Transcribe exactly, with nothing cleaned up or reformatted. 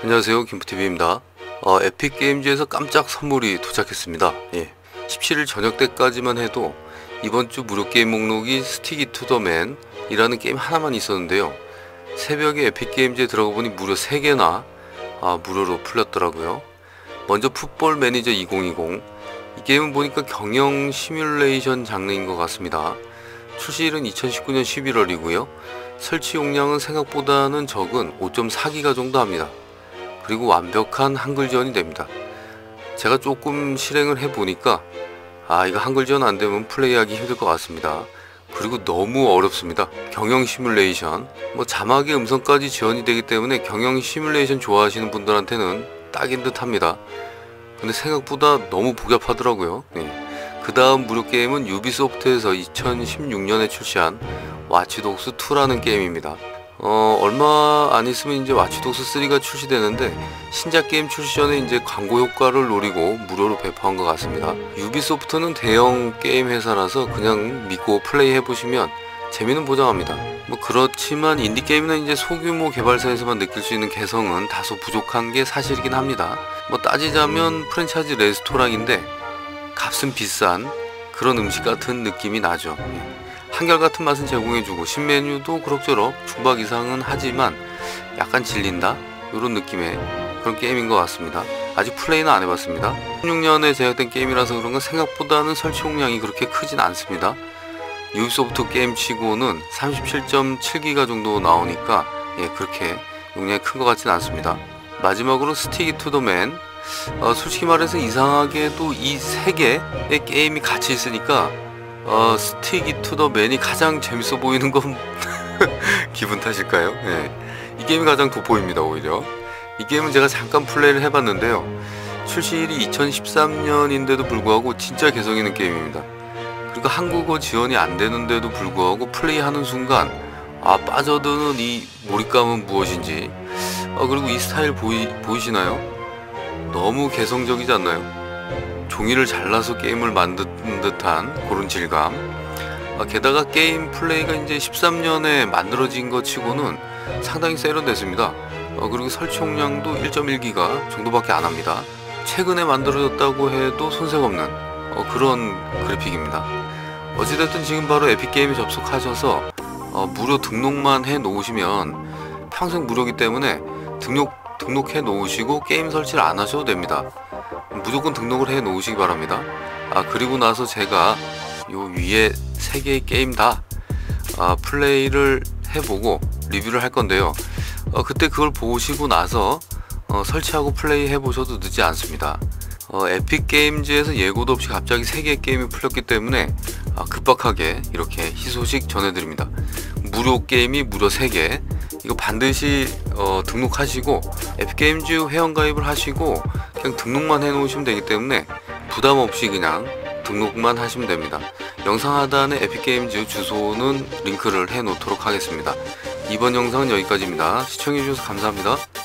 안녕하세요, 김프티비입니다. 어, 에픽게임즈에서 깜짝 선물이 도착했습니다. 예, 십칠 일 저녁 때까지만 해도 이번 주 무료 게임 목록이 스티키 투 더 맨 이라는 게임 하나만 있었는데요, 새벽에 에픽게임즈에 들어가 보니 무려 세 개나 아, 무료로 풀렸더라고요. 먼저 풋볼 매니저 이천이십, 이 게임은 보니까 경영 시뮬레이션 장르인 것 같습니다. 출시일은 이천십구 년 십일월이고요 설치 용량은 생각보다는 적은 오 점 사 기가 정도 합니다. 그리고 완벽한 한글 지원이 됩니다. 제가 조금 실행을 해보니까 아 이거 한글 지원 안되면 플레이하기 힘들 것 같습니다. 그리고 너무 어렵습니다. 경영 시뮬레이션, 뭐 자막의 음성까지 지원이 되기 때문에 경영 시뮬레이션 좋아하시는 분들한테는 딱인 듯 합니다. 근데 생각보다 너무 복잡하더라고요. 네. 그 다음 무료 게임은 유비소프트에서 이천십육 년에 출시한 와치독스 투라는 게임입니다. 어, 얼마 안 있으면 이제 와치독스 쓰리가 출시되는데 신작 게임 출시 전에 이제 광고 효과를 노리고 무료로 배포한 것 같습니다. 유비소프트는 대형 게임 회사라서 그냥 믿고 플레이 해보시면 재미는 보장합니다. 뭐 그렇지만 인디게임은 이제 소규모 개발사에서만 느낄 수 있는 개성은 다소 부족한 게 사실이긴 합니다. 뭐 따지자면 프랜차이즈 레스토랑인데 값은 비싼 그런 음식 같은 느낌이 나죠. 한결같은 맛은 제공해주고 신메뉴도 그럭저럭 중박 이상은 하지만 약간 질린다? 이런 느낌의 그런 게임인 것 같습니다. 아직 플레이는 안 해봤습니다. 십육 년에 제작된 게임이라서 그런가 생각보다는 설치 용량이 그렇게 크진 않습니다. 유비소프트 게임 치고는 삼십칠 점 칠 기가 정도 나오니까 예, 그렇게 용량이 큰 것 같진 않습니다. 마지막으로 스티키 투 더 맨, 어, 솔직히 말해서 이상하게도 이 세 개의 게임이 같이 있으니까 어, 스티키 투 더 맨이 가장 재밌어 보이는 건 기분 탓일까요? 네. 이 게임이 가장 돋보입니다. 오히려 이 게임은 제가 잠깐 플레이를 해봤는데요, 출시일이 이천십삼 년인데도 불구하고 진짜 개성 있는 게임입니다. 그리고 한국어 지원이 안 되는데도 불구하고 플레이하는 순간 아 빠져드는 이 몰입감은 무엇인지. 아, 그리고 이 스타일 보이, 보이시나요? 너무 개성적이지 않나요? 종이를 잘라서 게임을 만든 듯한 그런 질감. 아, 게다가 게임 플레이가 이제 십삼 년에 만들어진 것 치고는 상당히 세련됐습니다. 아, 그리고 설치 용량도 일 점 일 기가 정도밖에 안 합니다. 최근에 만들어졌다고 해도 손색 없는 어, 그런 그래픽입니다. 어찌됐든 지금 바로 에픽게임에 접속하셔서 어, 무료 등록만 해 놓으시면 평생 무료이기 때문에 등록, 등록해 놓으시고 게임 설치를 안 하셔도 됩니다. 무조건 등록을 해 놓으시기 바랍니다. 아 그리고 나서 제가 요 위에 세 개의 게임 다 아, 플레이를 해보고 리뷰를 할 건데요, 어, 그때 그걸 보시고 나서 어, 설치하고 플레이 해보셔도 늦지 않습니다. 어, 에픽게임즈에서 예고도 없이 갑자기 세 개의 게임이 풀렸기 때문에 아, 급박하게 이렇게 희소식 전해드립니다. 무료 게임이 무려 세 개, 이거 반드시 어, 등록하시고 에픽게임즈 회원가입을 하시고 그냥 등록만 해 놓으시면 되기 때문에 부담 없이 그냥 등록만 하시면 됩니다. 영상 하단에 에픽게임즈 주소는 링크를 해 놓도록 하겠습니다. 이번 영상은 여기까지입니다. 시청해 주셔서 감사합니다.